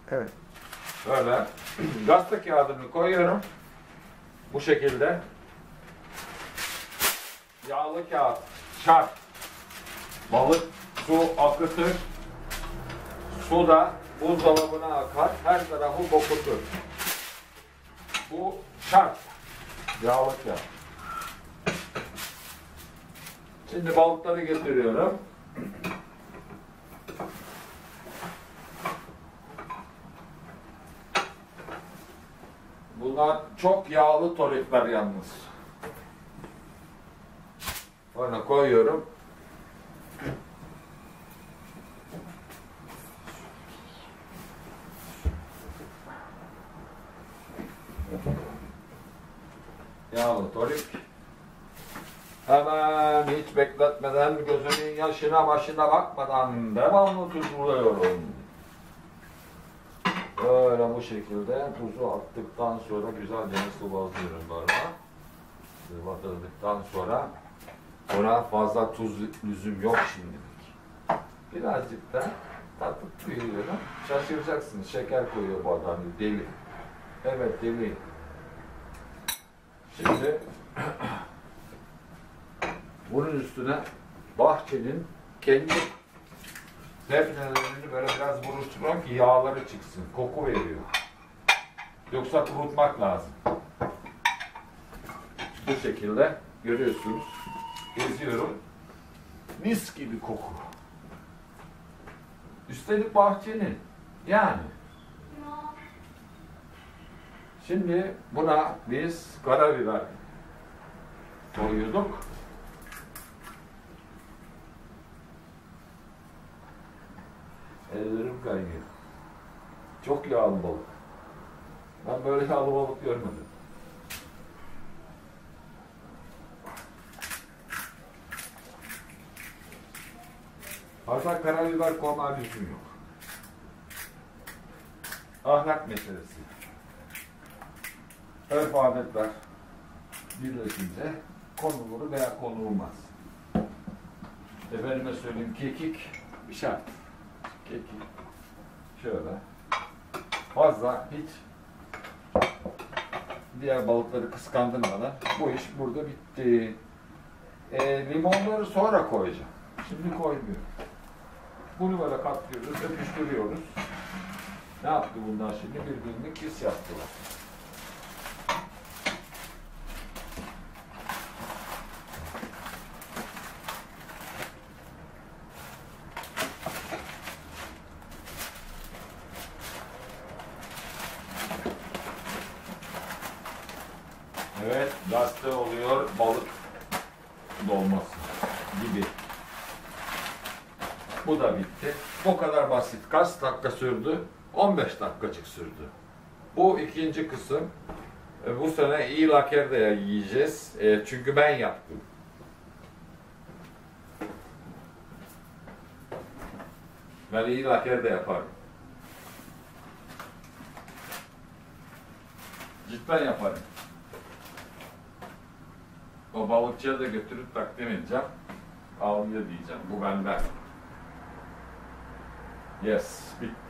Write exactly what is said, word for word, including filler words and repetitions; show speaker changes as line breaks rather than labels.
Evet.
Böyle gazete kağıdını koyuyorum. Bu şekilde. Yağlı kağıt şart. Balık su akıtır. Su da buzdolabına akar. Her tarafı kokutur. Bu şart. Yağlı kağıt. Şimdi balıkları getiriyorum. Bunlar çok yağlı tolikler yalnız. Böyle koyuyorum. Yağlı torik. Hemen hiç bekletmeden, gözünün yaşına başına bakmadan devamlı tuzluyorum. Böyle bu şekilde tuzu attıktan sonra güzelce sıvazlıyorum böyle. Sıvazladıktan sonra buna fazla tuz lüzum yok şimdilik. Birazcık da tatlı koyuyorum. Şaşıracaksınız. Şeker koyuyor bu adam. Deli. Evet deli. Şimdi bunun üstüne bahçenin kendi defnelerini böyle biraz buruşturmak ki yağları çıksın. Koku veriyor. Yoksa kurutmak lazım. Bu şekilde görüyorsunuz. Geziyorum. Mis gibi koku. Üstelik bahçenin. Yani. Şimdi buna biz karabiber koyuyorduk. Ellerim kaynıyor. Çok yağlı balık. Ben böyle yağlı balık görmedim. Hatta karabiber koyma lüzum yok. Ahlak meselesi. Örf adetler birleşince konulur veya konulmaz. Efendime söyleyeyim, kekik bir şart. Kekik şöyle. Fazla hiç diğer balıkları kıskandırmadan bu iş burada bitti. E, limonları sonra koyacağım. Şimdi koymuyorum. Bunu böyle katlıyoruz, öpüştürüyoruz. Ne yaptı bunlar şimdi? Birbirini kis yaptılar. Evet, gazete oluyor balık dolması gibi. Bu da bitti. O kadar basit. Kaç dakika sürdü? on beş dakikacık sürdü. Bu ikinci kısım. E, bu sene iyi lakerdaya yiyeceğiz. E, çünkü ben yaptım. Ben iyi lakerde yaparım. Cidden yaparım. O balıkçıya da götürüp takdim edeceğim. Alıyor diyeceğim. Bu benden. Yes, bitti.